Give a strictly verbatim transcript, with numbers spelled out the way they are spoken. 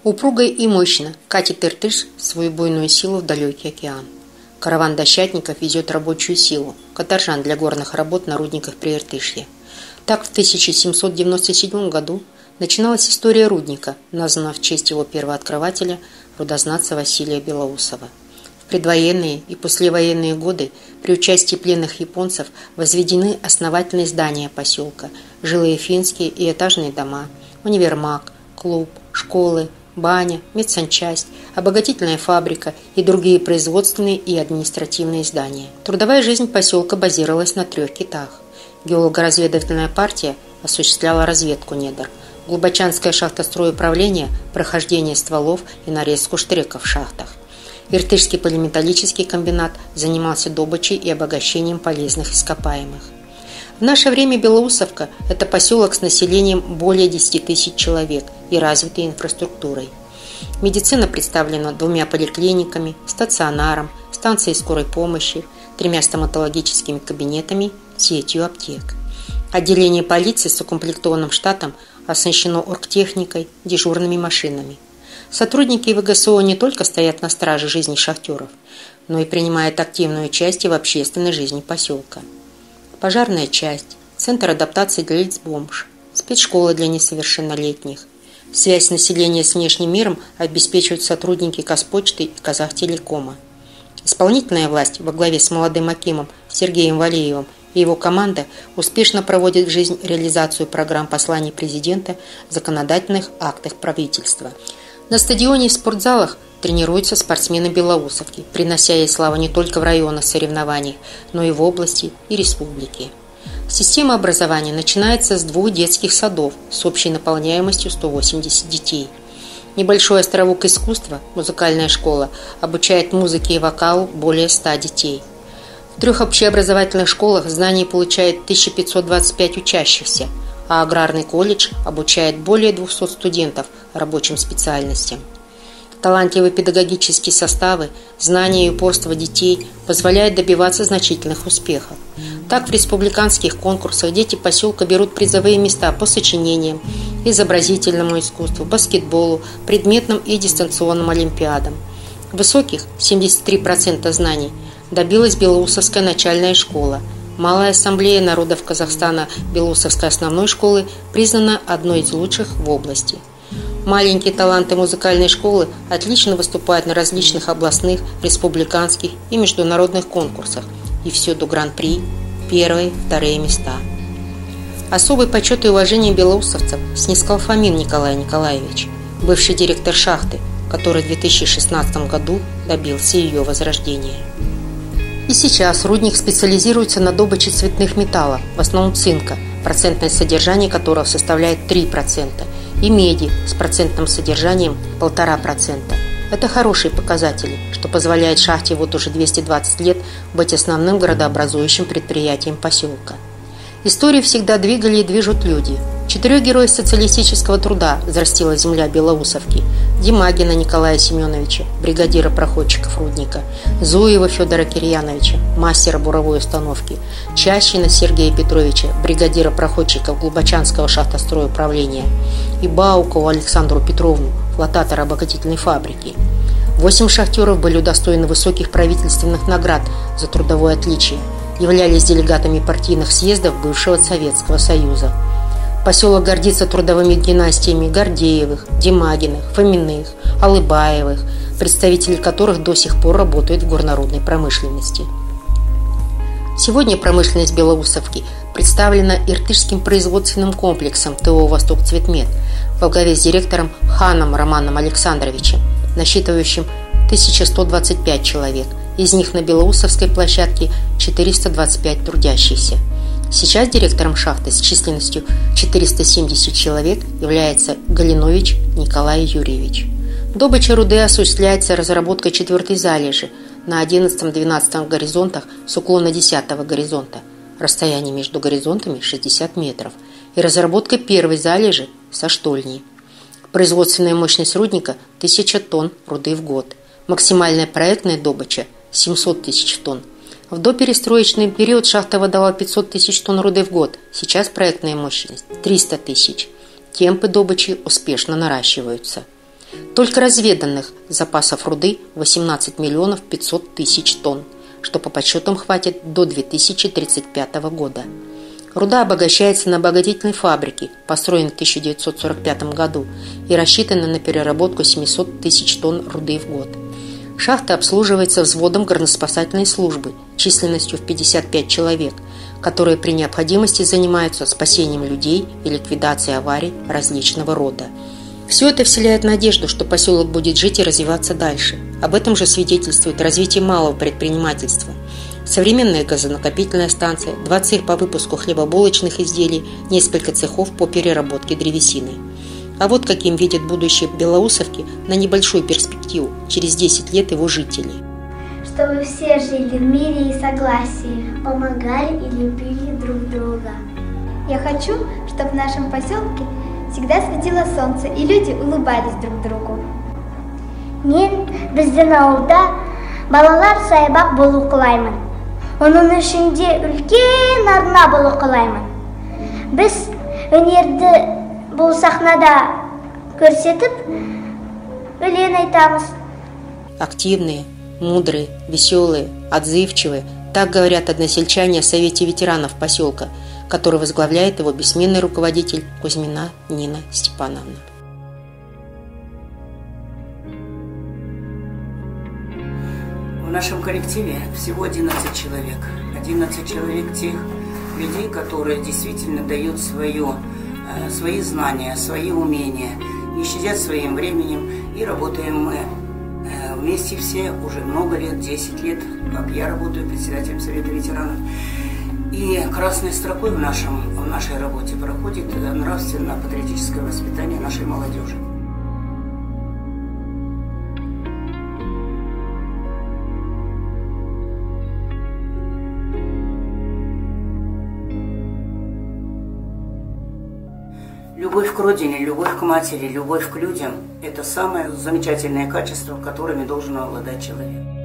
Упруго и мощно катит Иртыш свою буйную силу в далекий океан. Караван дощатников везет рабочую силу, каторжан для горных работ на рудниках Прииртышья. Так в тысяча семьсот девяносто седьмом году начиналась история рудника, названного в честь его первооткрывателя, рудознатца Василия Белоусова. В предвоенные и послевоенные годы при участии пленных японцев возведены основательные здания поселка, жилые финские и этажные дома, универмаг, клуб, школы, баня, медсанчасть, обогатительная фабрика и другие производственные и административные здания. Трудовая жизнь поселка базировалась на трех китах. Геолого-разведывательная партия осуществляла разведку недр, Глубочанское шахтостроюправление – прохождение стволов и нарезку штреков в шахтах. Иртышский полиметаллический комбинат занимался добычей и обогащением полезных ископаемых. В наше время Белоусовка – это поселок с населением более десяти тысяч человек и развитой инфраструктурой. Медицина представлена двумя поликлиниками, стационаром, станцией скорой помощи, тремя стоматологическими кабинетами, сетью аптек. Отделение полиции с укомплектованным штатом оснащено оргтехникой, дежурными машинами. Сотрудники ВГСО не только стоят на страже жизни шахтеров, но и принимают активное участие в общественной жизни поселка. Пожарная часть, центр адаптации для лиц-бомж, спецшкола для несовершеннолетних. Связь населения с внешним миром обеспечивают сотрудники Казпочты и Казахтелекома. Исполнительная власть во главе с молодым акимом Сергеем Валеевым и его команда успешно проводит в жизнь реализацию программ посланий президента в законодательных актах правительства. На стадионе и в спортзалах тренируются спортсмены Белоусовки, принося ей славу не только в районных соревнованиях, но и в области и республике. Система образования начинается с двух детских садов с общей наполняемостью сто восемьдесят детей. Небольшой островок искусства, музыкальная школа, обучает музыке и вокалу более ста детей. В трех общеобразовательных школах знания получает тысяча пятьсот двадцать пять учащихся, а аграрный колледж обучает более двухсот студентов рабочим специальностям. Талантливые педагогические составы, знания и упорство детей позволяют добиваться значительных успехов. Так, в республиканских конкурсах дети поселка берут призовые места по сочинениям, изобразительному искусству, баскетболу, предметным и дистанционным олимпиадам. Высоких семьдесят три процента знаний добилась Белоусовская начальная школа. Малая ассамблея народов Казахстана Белоусовской основной школы признана одной из лучших в области. Маленькие таланты музыкальной школы отлично выступают на различных областных, республиканских и международных конкурсах и всюду гран-при, первые, вторые места. Особый почет и уважение белоусовцев снискал Фомин Николай Николаевич, бывший директор шахты, который в две тысячи шестнадцатом году добился ее возрождения. И сейчас рудник специализируется на добыче цветных металлов, в основном цинка, процентное содержание которого составляет три процента, и меди с процентным содержанием полтора процента. Это хорошие показатели, что позволяет шахте вот уже двести двадцать лет быть основным городообразующим предприятием поселка. Историю всегда двигали и движут люди. Четырех героев социалистического труда взрастила земля Белоусовки: Демагина Николая Семеновича, бригадира проходчиков рудника, Зуева Федора Кирьяновича, мастера буровой установки, Чащина Сергея Петровича, бригадира проходчиков Глубочанского шахтостроюправления, и Баукову Александру Петровну, флотатора обогатительной фабрики. Восемь шахтеров были удостоены высоких правительственных наград за трудовое отличие, являлись делегатами партийных съездов бывшего Советского Союза. Поселок гордится трудовыми династиями Гордеевых, Демагиных, Фоминых, Алыбаевых, представители которых до сих пор работают в горнорудной промышленности. Сегодня промышленность Белоусовки представлена Иртышским производственным комплексом ТО «Восток-Цветмет» во главе с директором Ханом Романом Александровичем, насчитывающим тысячу сто двадцать пять человек, из них на Белоусовской площадке четыреста двадцать пять трудящихся. Сейчас директором шахты с численностью четыреста семьдесят человек является Галинович Николай Юрьевич. Добыча руды осуществляется разработкой четвертой залежи на одиннадцатом-двенадцатом горизонтах с уклона десятого горизонта, расстояние между горизонтами шестьдесят метров, и разработкой первой залежи со штольней. Производственная мощность рудника – тысяча тонн руды в год. Максимальная проектная добыча – семьсот тысяч тонн. В доперестроечный период шахта выдала пятьсот тысяч тонн руды в год. Сейчас проектная мощность – триста тысяч. Темпы добычи успешно наращиваются. Только разведанных запасов руды восемнадцать миллионов пятьсот тысяч тонн, что по подсчетам хватит до две тысячи тридцать пятого года. Руда обогащается на обогатительной фабрике, построенной в тысяча девятьсот сорок пятом году и рассчитана на переработку семьсот тысяч тонн руды в год. Шахта обслуживается взводом горноспасательной службы численностью в пятьдесят пять человек, которые при необходимости занимаются спасением людей и ликвидацией аварий различного рода. Все это вселяет надежду, что поселок будет жить и развиваться дальше. Об этом же свидетельствует развитие малого предпринимательства. Современная газонакопительная станция, два цеха по выпуску хлебобулочных изделий, несколько цехов по переработке древесины. А вот каким видят будущее Белоусовки на небольшую перспективу через десять лет его жителей. Чтобы все жили в мире и согласии, помогали и любили друг друга. Я хочу, чтобы в нашем поселке всегда светило солнце и люди улыбались друг другу. Мен біздің ауылда балалар саябақ болу қалаймын. Оның ішінде үлкен арна болу қалаймын. Біз өнерді бұл сахнада көрсетіп, өлең айтамыз. Активные, мудрые, веселые, отзывчивые. Так говорят односельчане о Совете ветеранов поселка, который возглавляет его бессменный руководитель Кузьмина Нина Степановна. В нашем коллективе всего одиннадцать человек. одиннадцать человек тех людей, которые действительно дают свое, свои знания, свои умения, не щадят своим временем. И работаем мы вместе все уже много лет, десять лет, как я работаю председателем Совета ветеранов. И красной строкой в, нашем, в нашей работе проходит нравственно-патриотическое воспитание нашей молодежи. Любовь к родине, любовь к матери, любовь к людям – это самое замечательное качество, которыми должен обладать человек.